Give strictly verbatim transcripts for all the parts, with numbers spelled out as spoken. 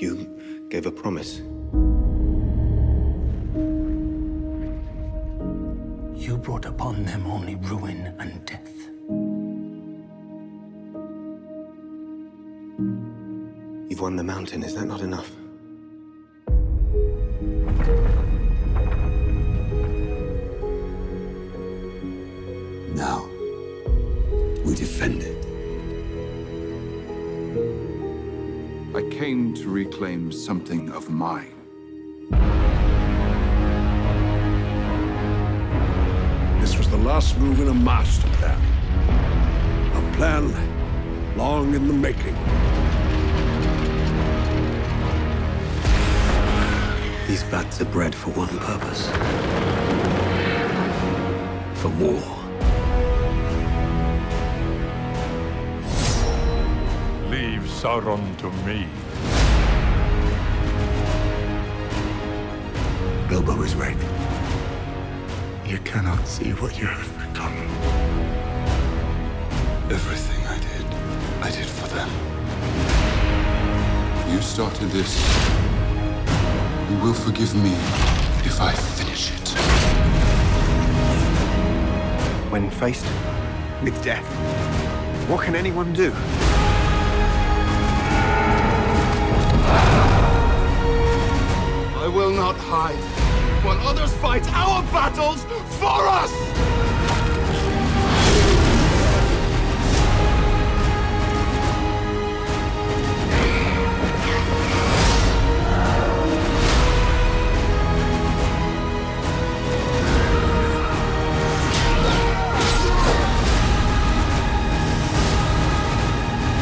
You gave a promise. You brought upon them only ruin and death. You've won the mountain, is that not enough? Now, we defend it. I came to reclaim something of mine. This was the last move in a master plan. A plan long in the making. These bats are bred for one purpose. For war. Leave Sauron to me. Bilbo is right. You cannot see what you have become. Everything I did, I did for them. You started this. You will forgive me if I finish it. When faced with death, what can anyone do? I will not hide while others fight our battles for us!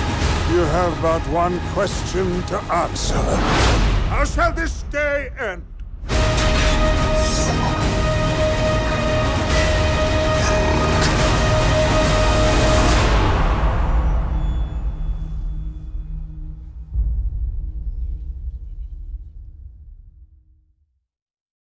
You have but one question to answer. How shall this day end?